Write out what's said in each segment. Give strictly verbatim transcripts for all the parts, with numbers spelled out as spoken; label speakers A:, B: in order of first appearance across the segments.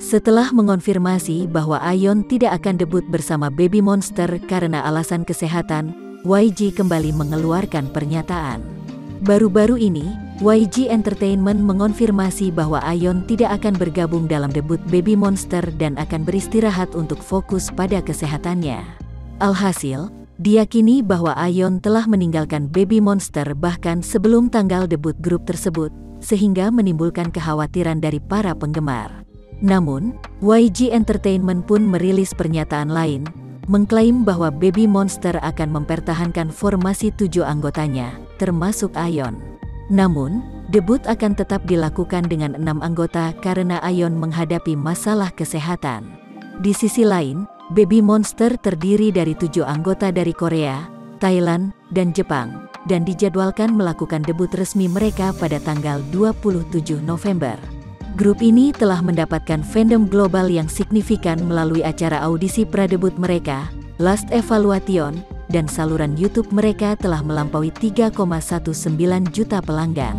A: Setelah mengonfirmasi bahwa Ayeon tidak akan debut bersama Baby Monster karena alasan kesehatan, Y G kembali mengeluarkan pernyataan. Baru-baru ini, Y G Entertainment mengonfirmasi bahwa Ayeon tidak akan bergabung dalam debut Baby Monster dan akan beristirahat untuk fokus pada kesehatannya. Alhasil, diyakini bahwa Ayeon telah meninggalkan Baby Monster bahkan sebelum tanggal debut grup tersebut, sehingga menimbulkan kekhawatiran dari para penggemar. Namun, Y G Entertainment pun merilis pernyataan lain, mengklaim bahwa Baby Monster akan mempertahankan formasi tujuh anggotanya, termasuk Ayeon. Namun, debut akan tetap dilakukan dengan enam anggota karena Ayeon menghadapi masalah kesehatan. Di sisi lain, Baby Monster terdiri dari tujuh anggota dari Korea, Thailand, dan Jepang, dan dijadwalkan melakukan debut resmi mereka pada tanggal dua puluh tujuh November. Grup ini telah mendapatkan fandom global yang signifikan melalui acara audisi pradebut mereka, Last Evaluation, dan saluran YouTube mereka telah melampaui tiga koma sembilan belas juta pelanggan.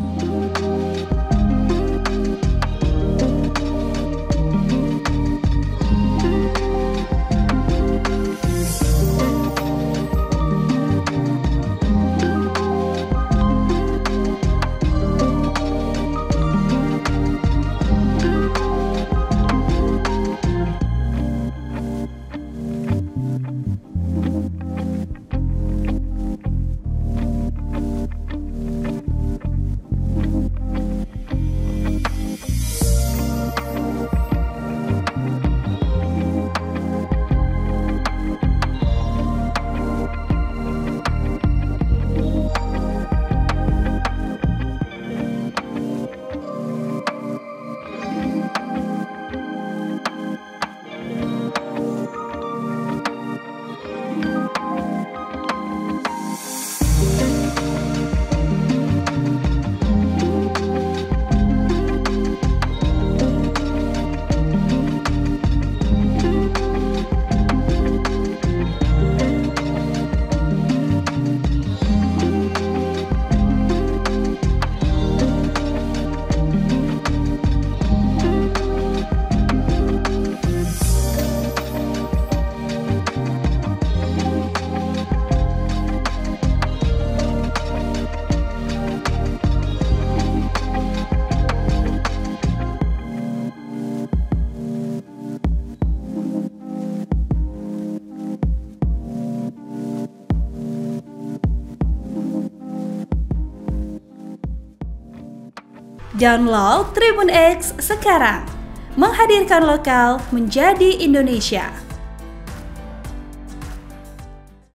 B: Download Tribun X sekarang, menghadirkan lokal menjadi Indonesia.